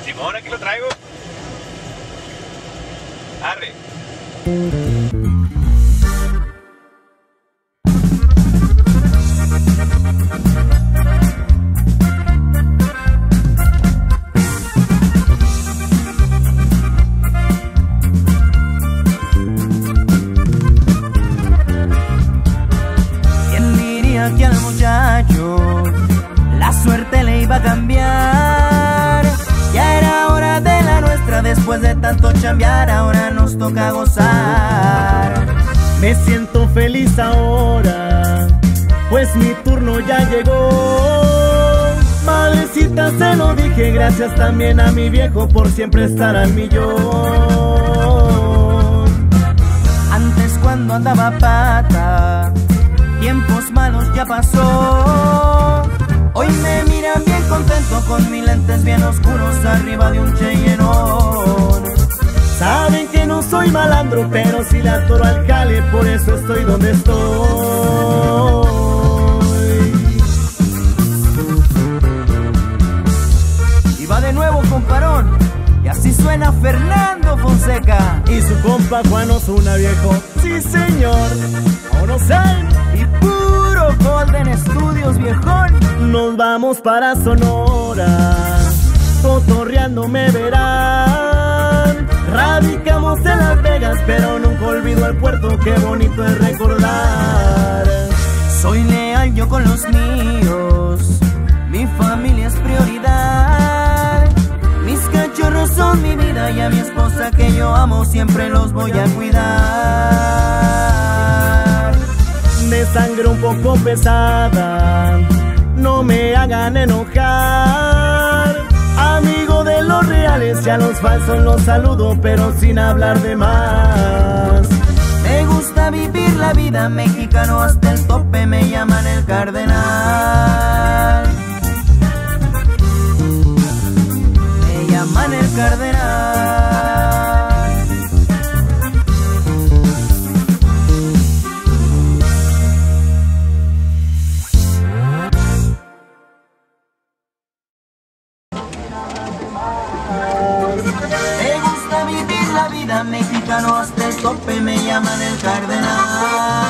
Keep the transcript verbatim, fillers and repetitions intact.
Simón, aquí lo traigo. Arre. ¿Quién diría que al muchacho la suerte le iba a cambiar? Ya era hora de la nuestra, después de tanto chambear, ahora nos toca gozar. Me siento feliz ahora, pues mi turno ya llegó. Madrecita, se lo dije, gracias también a mi viejo por siempre estar al millón. Antes cuando andaba pata, tiempos malos ya pasó. Hoy me miran bien contento con mis lentes bien oscuros arriba de un Cheyenón. Saben que no soy malandro, pero si le atoro al jale, por eso estoy donde estoy. Y va de nuevo comparón, y así suena Fernando Fonseca y su compa Juan Osuna, viejo. Sí señor, vámonos al y puro Golden Studios, viejón. Nos vamos para Sonora, cotorreando me verán. Radicamos en Las Vegas, pero nunca olvido el puerto, qué bonito es recordar. Soy leal yo con los míos, mi familia es prioridad. Mis cachorros son mi vida y a mi esposa que yo amo siempre los voy a cuidar. De sangre un poco pesada, no me hagan enojar. Amigo de los reales y a los falsos los saludo, pero sin hablar de más. Me gusta vivir la vida, mexicano hasta el tope, me llaman el cardenal. Me llaman el cardenal. Me gusta vivir la vida, mexicano hasta el tope, me llaman el cardenal.